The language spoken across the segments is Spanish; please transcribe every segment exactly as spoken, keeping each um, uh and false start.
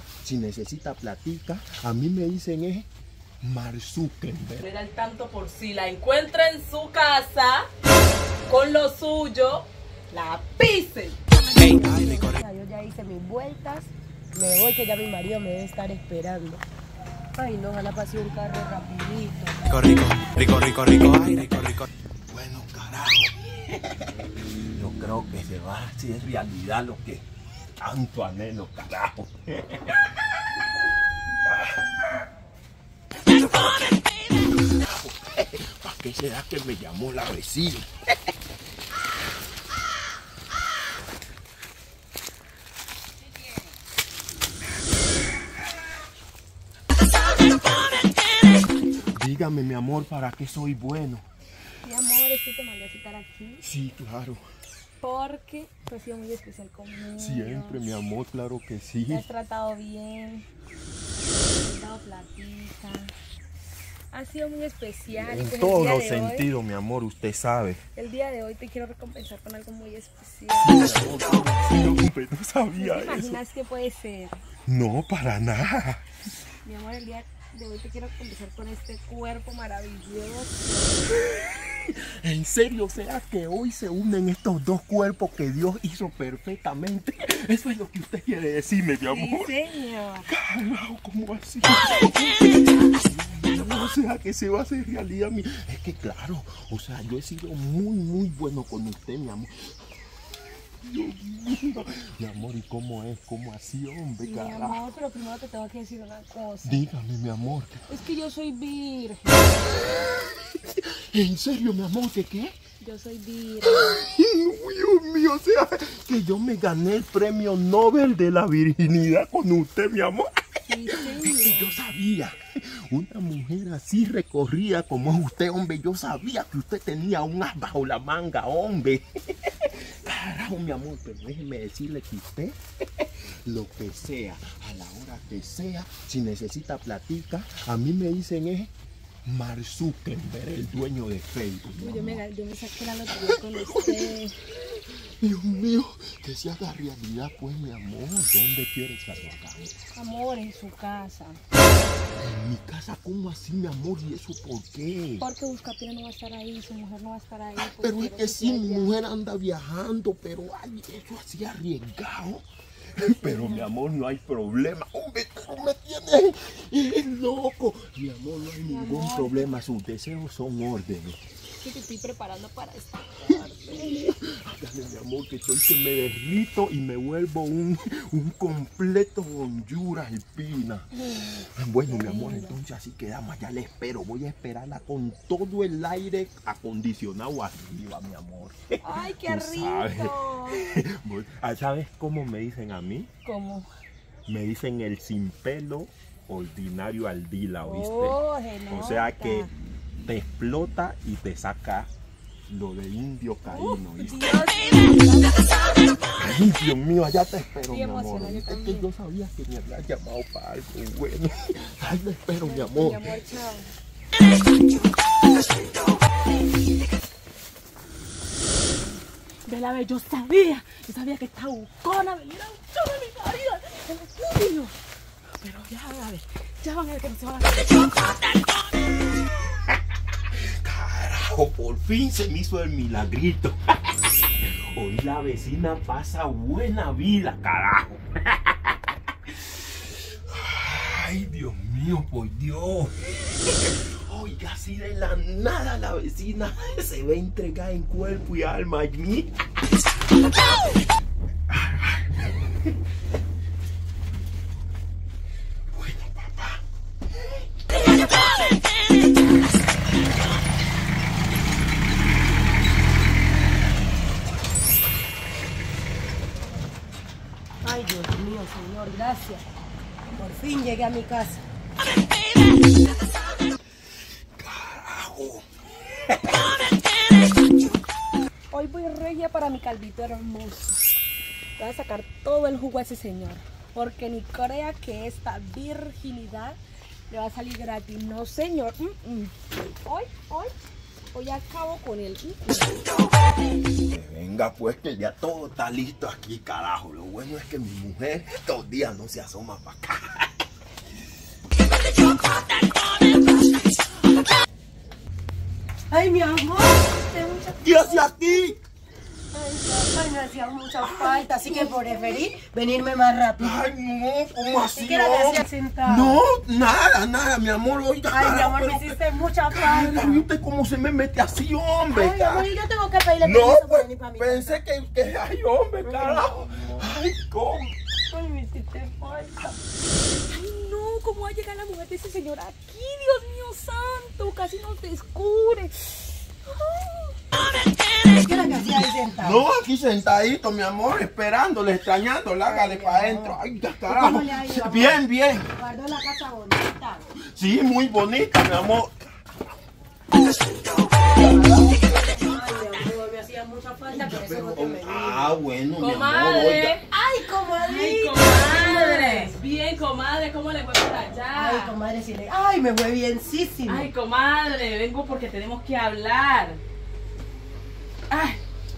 si necesita platica, a mí me dicen es Mark Zuckerberg. Era el tanto por si la encuentra en su casa con lo suyo, la pisen. Hey. Yo ya hice mis vueltas, me voy que ya mi marido me debe estar esperando. Ay no, ojalá pase un carro rapidito. Rico, rico, rico, rico, rico, ay, rico, rico. Bueno, carajo. Yo creo que se va a hacer realidad lo que tanto anhelo, carajo. ¿Para qué será que me llamó la vecina? Dígame, mi amor, ¿para qué soy bueno? Mi amor, es que te mandé a citar aquí. Sí, claro. Porque tú has sido muy especial conmigo. Siempre, mi amor, claro que sí. Me has tratado bien. Me has dado platica. Has sido muy especial. En Pues todos los hoy, sentidos, mi amor, usted sabe. el día de hoy te quiero recompensar con algo muy especial. Sí, mi amor, sí, hombre, no sabía ¿No te eso. imaginas qué puede ser? No, para nada. Mi amor, el día de hoy te quiero recompensar con este cuerpo maravilloso. En serio, ¿será que hoy se unen estos dos cuerpos que Dios hizo perfectamente? Eso es lo que usted quiere decirme, mi amor. Sí, señor. Carajo, ¿cómo así? No, o sea, que se va a hacer realidad mi... Es que claro, o sea, yo he sido muy, muy bueno con usted, mi amor. Dios mío. Mi amor, ¿y cómo es? ¿Cómo así, hombre? Sí, mi Carajo. amor, pero primero te tengo que decir una cosa. Dígame, mi amor. Es que yo soy virgen. ¿En serio, mi amor? ¿Qué qué? Yo soy virgen. Dios mío, o sea, que yo me gané el premio Nobel de la virginidad con usted, mi amor. Sí, señor. Es que yo sabía, una mujer así recorrida como es usted, hombre, yo sabía que usted tenía un as bajo la manga, hombre. Carajo, mi amor, pero déjeme decirle que usted, lo que sea, a la hora que sea, si necesita platica, a mí me dicen es Mark Zuckerberg, el dueño de Facebook. Uy, yo, me, yo me saqué la lotería con usted. Dios mío, que se haga realidad, pues, mi amor. ¿Dónde quieres trabajar? Amor, en su casa. En mi casa, ¿cómo así, mi amor? ¿Y eso por qué? Porque Buscapina no va a estar ahí, su mujer no va a estar ahí. Pues Pero es quiero que sí, sea mi allá. mujer anda viajando, pero ay, eso así arriesgado. Pero mi amor, no hay problema. Hombre, tú me tienes eh, loco. Mi amor, no hay ningún amor. problema. Sus deseos son órdenes. Que te estoy preparando para esta parte. Dale, mi amor, que estoy que me derrito y me vuelvo un, un completo bonjura y pina. Bueno, mi amor, entonces así quedamos. Ya le espero. Voy a esperarla con todo el aire acondicionado arriba, mi amor. Ay, qué Tú sabes. rico. Voy- ah, ¿Sabes cómo me dicen a mí? ¿Cómo? Me dicen el sin pelo ordinario al dila, ¿oíste? Oh, se O sea nota. que te explota y te saca lo de indio caíno, Uf, ¿oíste? Dios. Ay, Dios mío, allá te espero, Sí, mi amor. emocionada, yo Es que también. yo sabía que me habías llamado para algo bueno. Ay, te espero, mi Mi amor. amor, chao. Vela, ve, yo sabía, yo sabía que esta bucona venía a buscar a mi marido, el tuyo. Pero ya van a ver, ya van a ver que no se van a ver. Carajo, por fin se me hizo el milagrito. Hoy la vecina pasa buena vida, carajo. Ay, Dios mío, por Dios. Oiga, así de la nada la vecina se ve entregada en cuerpo y alma a mí. Bueno, papá. Ay, Dios mío, Señor, gracias. Por fin llegué a mi casa. Carajo. Hoy voy regia para mi calvito hermoso. Voy a sacar todo el jugo a ese señor. Porque ni crea que esta virginidad le va a salir gratis. No, señor. Mm, mm. Hoy, hoy, hoy acabo con él. Mm, mm. Que venga pues que ya todo está listo aquí, carajo. Lo bueno es que mi mujer estos días no se asoma para acá. Ay, mi amor. ¿Qué hace aquí? Ay, me hacía mucha falta, así que preferí venirme más rápido. Ay, no, ¿cómo así? ¿Qué era que hacía sentada? No, nada, nada, mi amor, oiga. Ay, mi carajo, amor, me pero- hiciste mucha Ay, falta. ¿viste cómo se me mete así, hombre? Ay, mi amor, y yo tengo que pedirle No, permiso para pues venir para mi pensé que, que ay, hombre, carajo. Ay, ¿cómo? casa. Ay, me hiciste falta. Ay, no, ¿cómo va a llegar la mujer de ese señor aquí? Dios mío santo, casi nos descubre. ¿Qué era que hacía ahí sentado? No, aquí sentadito, mi amor, esperándole, extrañándole, hágale para adentro. Ay, ya, carajo. ¿Cómo le ha ido, amor? Bien, bien. Guardó la casa bonita. Sí, muy bonita, mi amor. Ay, mi amor, me hacía mucha falta, por eso no te me vine. Ah, bueno, mi amor. Comadre. oiga. Ay, Ay, comadre. comadre. Bien, comadre, ¿cómo le fue por allá? Ay, comadre, sí le... Ay, me fue bienísimo. Ay, comadre, vengo porque tenemos que hablar. Ay.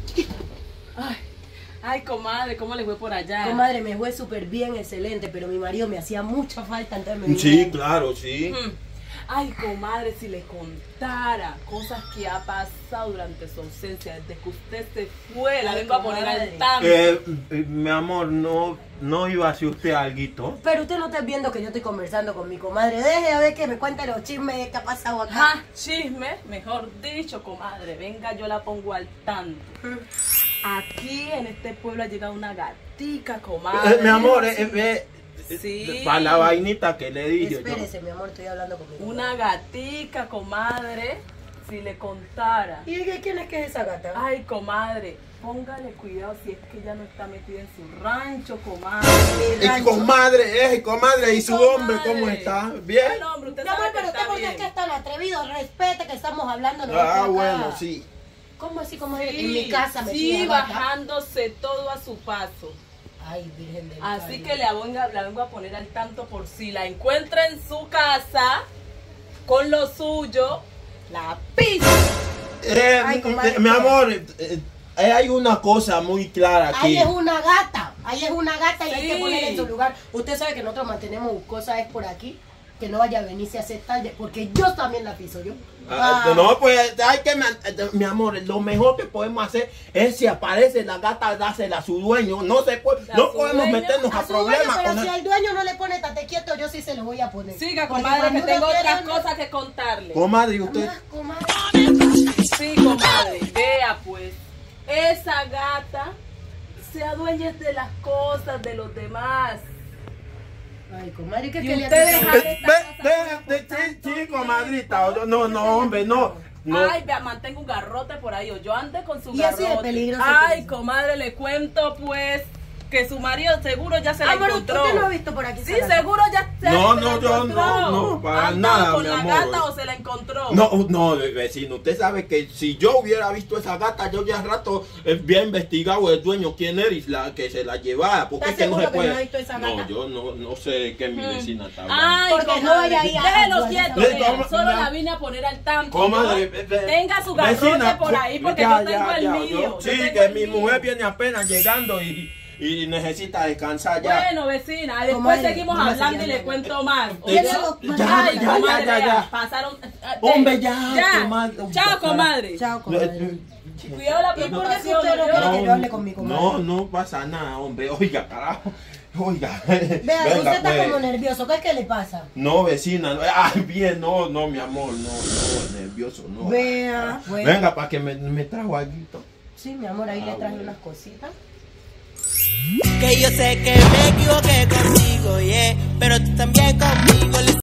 Ay. Ay, comadre, ¿cómo le fue por allá? Comadre, me fue súper bien, excelente, pero mi marido me hacía mucha falta, entonces me vine. Sí, claro, sí. Mm. Ay, comadre, si le contara cosas que ha pasado durante su ausencia, desde que usted se fue, la Ay, vengo a poner comadre. al tanto. Eh, eh, mi amor, no, no iba a hacer usted alguito. Pero usted no está viendo que yo estoy conversando con mi comadre. Deje a ver que me cuente los chismes que ha pasado acá. Ah, chisme, mejor dicho, comadre, venga, yo la pongo al tanto. Aquí en este pueblo ha llegado una gatica, comadre. Eh, mi amor, eh, eh, eh, Sí. para la vainita que le dije yo. Espérese, mi amor, estoy hablando con mi comadre. Una gatica, comadre, si le contara. ¿Y de quién es que es esa gata? Ay, comadre, póngale cuidado si es que ella no está metida en su rancho, comadre. Mi Y rancho. comadre, eh, comadre, ¿y su Comadre. hombre cómo está? ¿Bien? Ay, no, hombre, usted Mi amor, sabe que pero usted está por qué es bien. que es tan atrevido. Respete que estamos hablando. no Ah, acá. bueno, sí. ¿Cómo así? ¿Cómo es? Sí, En mi casa me sí, pide gata. bajándose todo a su paso. Ay, virgen del Así Carmen. que la vengo, la vengo a poner al tanto por si la encuentra en su casa con lo suyo, la pisa. Eh, Ay, eh, comadre, mi ¿qué? amor, eh, eh, hay una cosa muy clara Ahí aquí. es una gata, ahí es una gata y hay que Sí. ponerla en su lugar. Usted sabe que nosotros mantenemos cosas es por aquí, que no vaya a venirse a hacer tarde, porque yo también la piso yo. Ah, Ah. No, pues hay que, man- eh, mi amor, lo mejor que podemos hacer es si aparece la gata, dársela a su dueño. No se puede, ¿A no su podemos dueño? meternos a, A su dueño, problemas pero con si él. el dueño no le pone tate quieto, yo sí se lo voy a poner. Siga, Porque comadre, que cuando tengo uno otras quiere- cosas que contarle. Comadre, usted. Ah, comadre. Sí, comadre, vea pues, esa gata se adueña de las cosas de los demás. Ay, comadre, ¿qué Y que le usted ha deja pasado? de- Eh, ve- ve- ve- sí, sí, comadrita. No, no, hombre, no. no. Ay, vea, mantengo un garrote por ahí, o yo ande con su Y así de garrote. peligroso Ay, que es. comadre, le cuento pues que su marido seguro ya se la Amor, encontró. ¿usted no ha visto por aquí? Sí, esa gata? seguro ya se, No, se no, la yo encontró. no, no, para ¿Ha andado nada, con mi la amor. gata o se la encontró? No, no, vecino, usted sabe que si yo hubiera visto esa gata, yo ya rato eh, había investigado el dueño quién era y la que se la llevaba, porque es ¿Estás que no se seguro que puede. no ha visto esa No, gata? yo no, no sé qué mi Mm. vecina está hablando. Ay, Porque no comadre, vaya ahí a- déjelo a- quieto, Le vea, toma- solo ya. la vine a poner al tanto. Comadre, ¿no? ve- ve- Tenga su garrote vecina, por ahí, porque ya, yo tengo ya, el ya, mío. yo- yo sí, tengo que el mi mío. mujer viene apenas llegando y, y necesita descansar ya. Bueno, vecina, después Comadre, seguimos vamos a hablando y seguir le hablando. cuento más. ¿Tiene ¿oyó? algo más? Ya, Ay, ya, ya, comadre, ya, vea, ya. pasaron. eh, Hombre, eh, ya, ya. comadre. Chao, comadre. Chao, comadre. Cuidado la ¿Y por qué preocupación. usted no ¿oyó? quiere que yo hable con mi comadre? No, no pasa nada, hombre. Oiga, carajo. Oiga. Vea, Venga, usted está pues. como nervioso. ¿Qué es que le pasa? No, vecina. No. Ay, bien, no, no, mi amor. No, no, nervioso, no. Vea. Bueno. Venga, para que me, me trajo algo. Sí, mi amor, ahí Ah, le traje bueno. unas cositas. Que yo sé que me equivoqué contigo, yeah, pero tú también conmigo.